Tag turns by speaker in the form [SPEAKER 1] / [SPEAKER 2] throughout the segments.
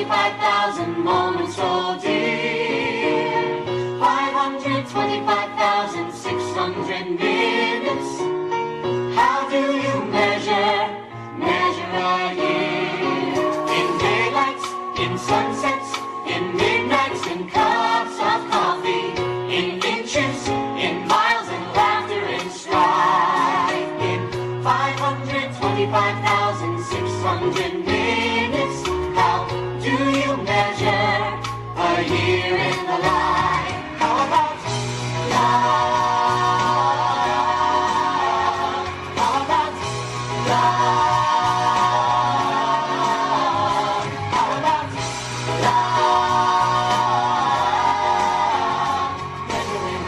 [SPEAKER 1] 525,000 moments, oh dear. 525,600 minutes. How do you measure a year? In daylights, in sunsets, in midnights, in cups of coffee, in inches, in miles, in laughter, in strife. In 525,600 minutes, how do you measure a year in the life? How about love? How about love? How about love? Measuring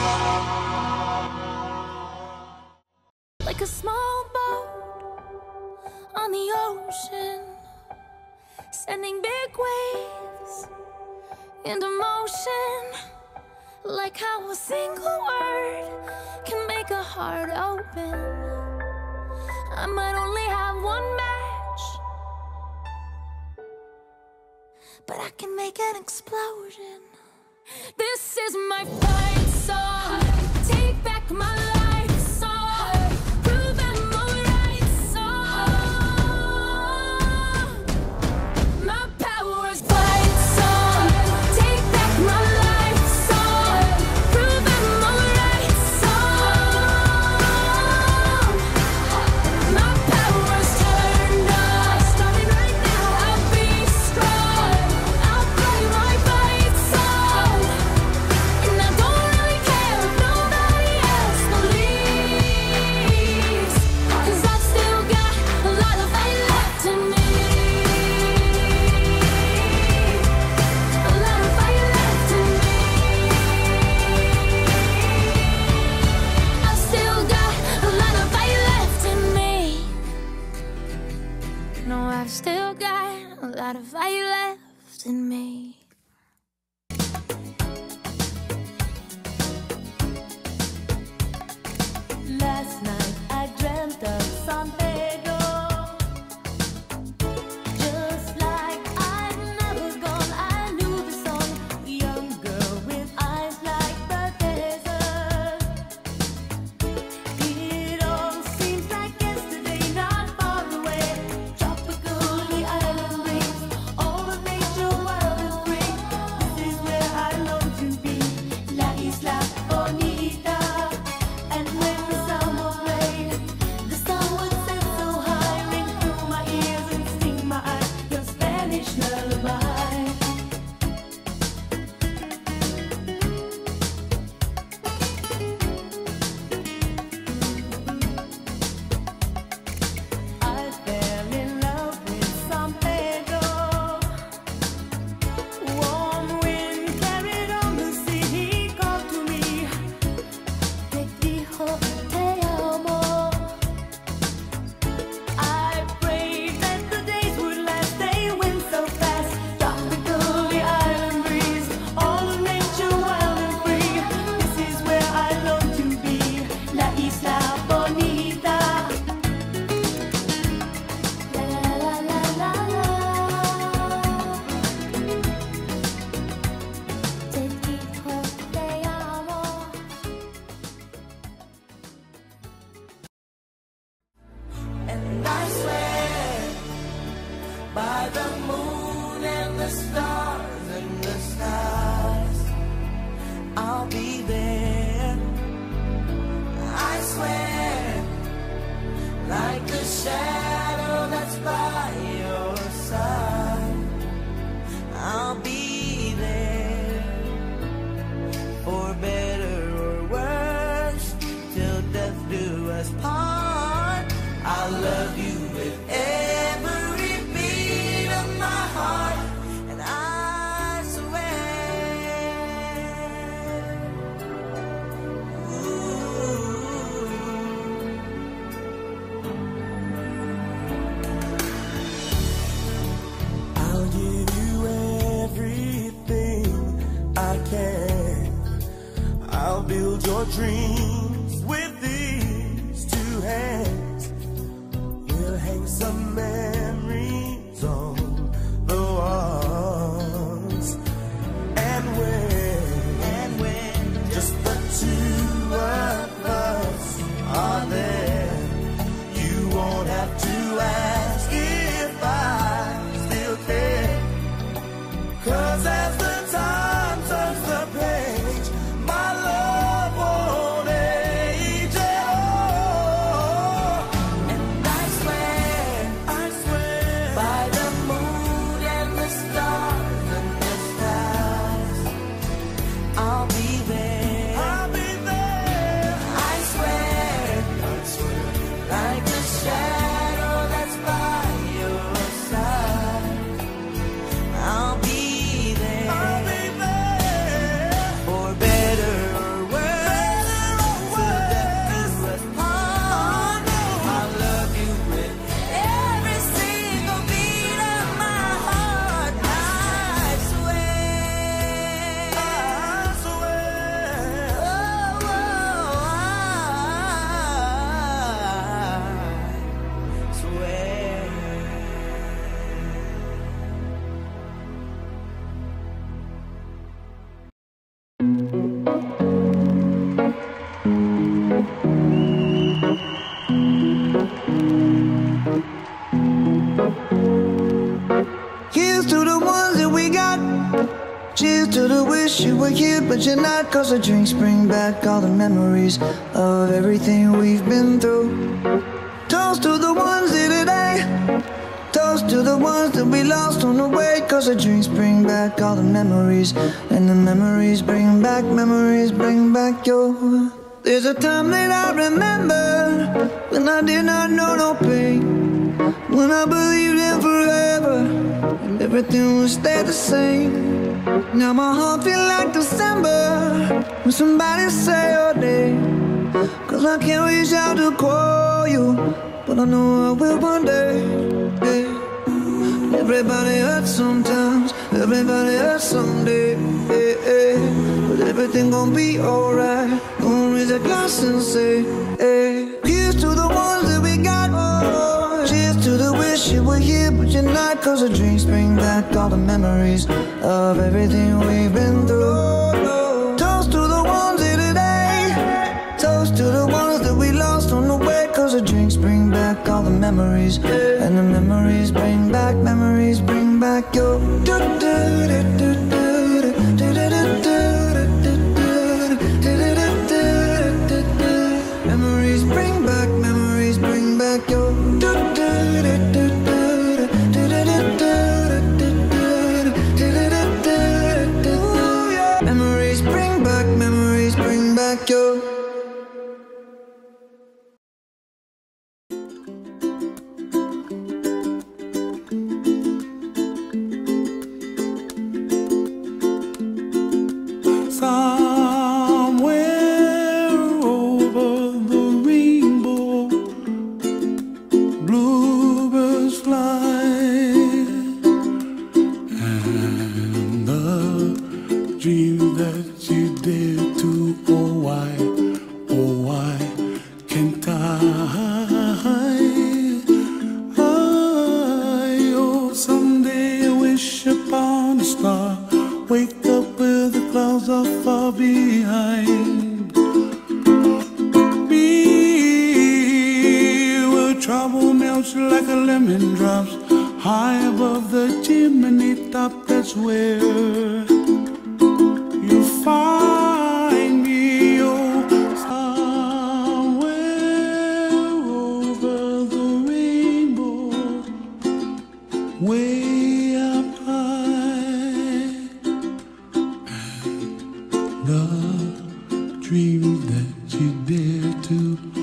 [SPEAKER 1] love.
[SPEAKER 2] Like a small boat on the ocean, sending big waves into motion. Like how a single word can make a heart open. I might only have one match, but I can make an explosion. This is my fight song. Take back my life song. Prove I'm alright song. My power's fight song. Take back my life song. Prove I'm alright song. My power's turned on. Starting right now. I'll be strong. I'll play my fight song. And I don't really care if nobody else believes, 'cause I've still got a lot of fight left in me. A lot of fight left in me. I've still got a lot of fight left in me. No, I've still got a lot of fight left in me.
[SPEAKER 3] Last night I dreamt of San Pedro, just like I'd never gone. I knew the song, a young girl with eyes like the desert. It all seems like yesterday, not far away. Tropical, the island breeze, all of nature wild and free. This is where I long to be, La Isla Bonita. And when the summer played, the sun would set so high, ring through my ears and sting my eyes, your Spanish lullaby. I fell in love with San Pedro. Warm wind carried on the sea, he called to me. Te dijo te amo. I prayed that the days would last, they went so fast. Tropical, the island breeze, all of nature wild and free. This is where I long to be, La Isla Bonita. La la la la la. Te dijo te amo. And I swear by the moon and the stars and the stars, I'll be there. I swear, like the shadow that's by your side, I'll be there. For better or worse, till death do us part. I love you with every beat of my heart, and I swear. I'll give you everything I can. I'll build your dreams with these two hands. We'll hang some memories on the wall.
[SPEAKER 4] to the wish you were here, but you're not. Cause the drinks bring back all the memories of everything we've been through. Toast to the ones here today. Toast to the ones that we lost on the way. Cause the drinks bring back all the memories, and the memories bring back your. There's a time that I remember when I did not know no pain, when I believed in forever and everything would stay the same. Now my heart feel like December when somebody say your name. Cause I can't reach out to call you, but I know I will one day. Yeah. Everybody hurts sometimes, everybody hurts someday. Yeah, yeah. But everything gon' be alright. Gonna raise a glass and say, hey. Here's to the ones that we got. Oh, cheers to the wish you were here, but you're not. Cause the drinks bring back all the memories of everything we've been through. Toast to the ones here today. Toast to the ones that we lost on the way. Cause the drinks bring back all the memories, and the memories bring back your. Memories bring back your. Memories bring back your.
[SPEAKER 5] Dreams that you dare to